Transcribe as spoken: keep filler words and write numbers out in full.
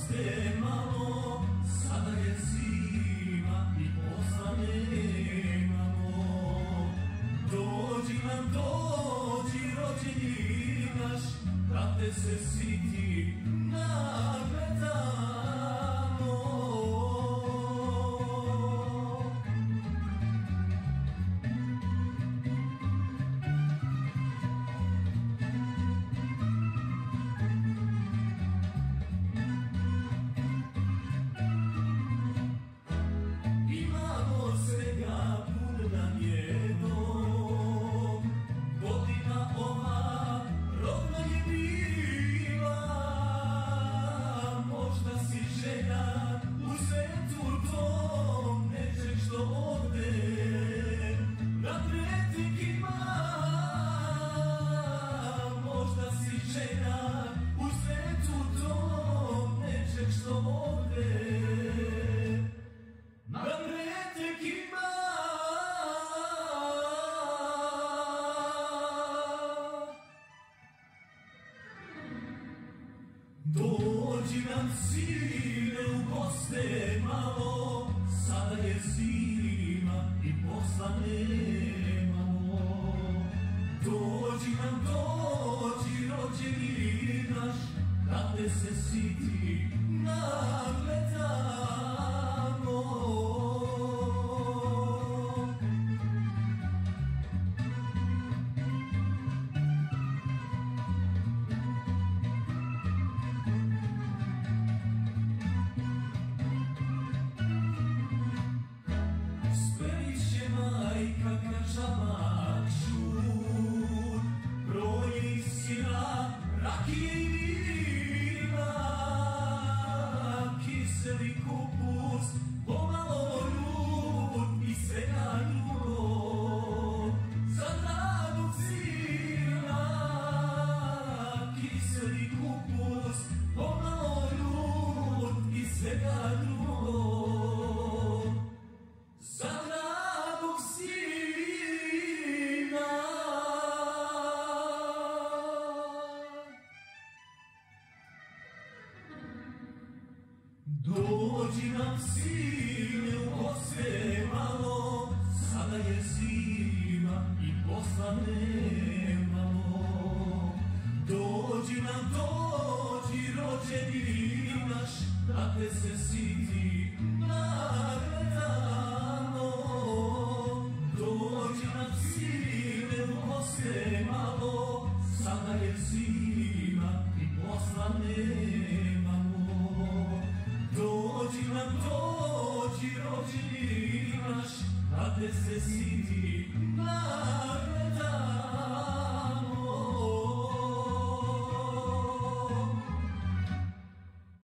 goste malo, sada je zima i posla nemamo. Dođi nam, dođi rođeni naš, da te se siti nagledamo. Dođi nam sine u goste malo, sada je zima i posla nemamo. Dođi nam, dođi rođeni naš, da te se siti nagledamo. Rakije i vina, kiseli kupus, pomalo ljud i svega drugo. Za dragog sina, kiseli kupus, pomalo ljud i svega drugo. Za dragog sina. Dođi nam sine u goste malo, sada je zima i posla nemamo. Dođi nam, dođi rođeni naš, da te se siti nagledamo. Dođi nam sine u goste malo, sada je zima i posla nemamo. Dođi nam, dođi rođeni naš, da te se siti